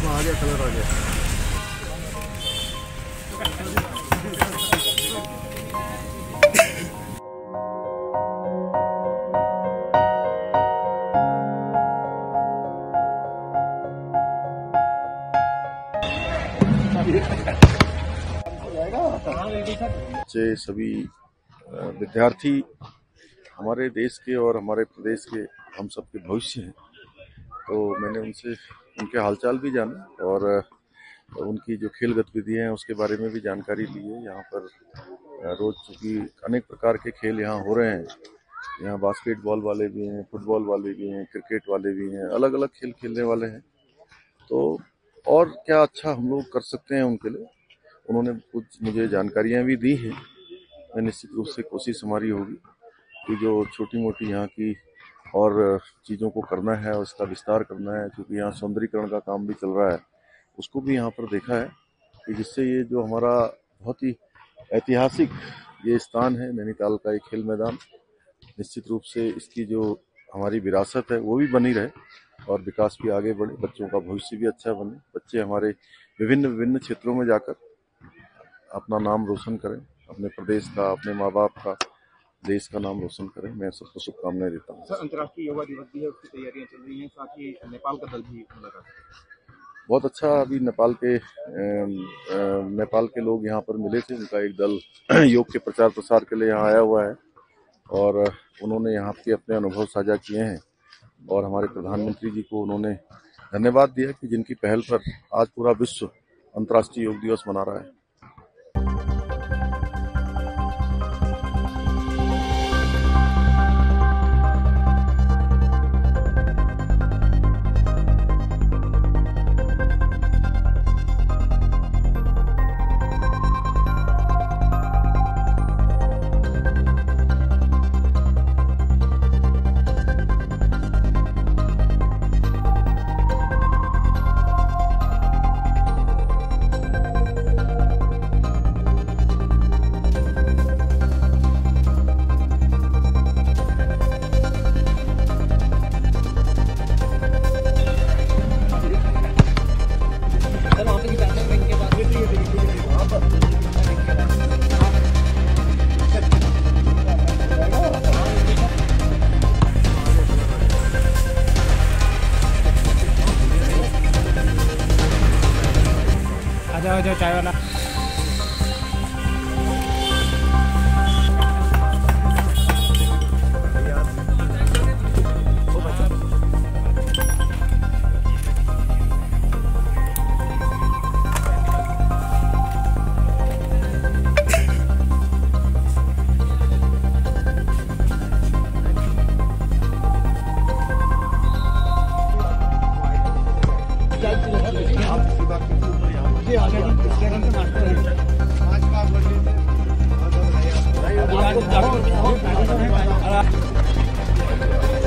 आ गया, कलर आ गया। बच्चे सभी विद्यार्थी हमारे देश के और हमारे प्रदेश के हम सबके भविष्य हैं, तो मैंने उनसे उनके हालचाल भी जाने और उनकी जो खेल गतिविधियां हैं उसके बारे में भी जानकारी ली है। यहाँ पर रोज चूँकि अनेक प्रकार के खेल यहाँ हो रहे हैं, यहाँ बास्केटबॉल वाले भी हैं, फुटबॉल वाले भी हैं, क्रिकेट वाले भी हैं, अलग अलग खेल खेलने वाले हैं। तो और क्या अच्छा हम लोग कर सकते हैं उनके लिए, उन्होंने कुछ मुझे जानकारियाँ भी दी हैं। मैं निश्चित रूप से कोशिश हमारी होगी कि जो छोटी मोटी यहाँ की और चीज़ों को करना है और इसका विस्तार करना है, क्योंकि यहाँ सौंदर्यीकरण का काम भी चल रहा है, उसको भी यहाँ पर देखा है कि जिससे ये जो हमारा बहुत ही ऐतिहासिक ये स्थान है नैनीताल का, ये खेल मैदान, निश्चित रूप से इसकी जो हमारी विरासत है वो भी बनी रहे और विकास भी आगे बढ़े, बच्चों का भविष्य भी अच्छा बने, बच्चे हमारे विभिन्न क्षेत्रों में जाकर अपना नाम रोशन करें, अपने प्रदेश का, अपने माँ बाप का, देश का नाम रोशन करें। मैं सबको शुभकामनाएं देता हूँ। सर, अंतर्राष्ट्रीय युवा दिवस भी है, उसकी तैयारियां चल रही हैं, साथ ही नेपाल का दल भी लगा। बहुत अच्छा, अभी नेपाल के लोग यहाँ पर मिले थे, उनका एक दल योग के प्रचार प्रसार के लिए यहाँ आया हुआ है और उन्होंने यहाँ के अपने अनुभव साझा किए हैं और हमारे प्रधानमंत्री जी को उन्होंने धन्यवाद दिया कि जिनकी पहल पर आज पूरा विश्व अंतर्राष्ट्रीय योग दिवस मना रहा है। जाओ चाय वाला। आगे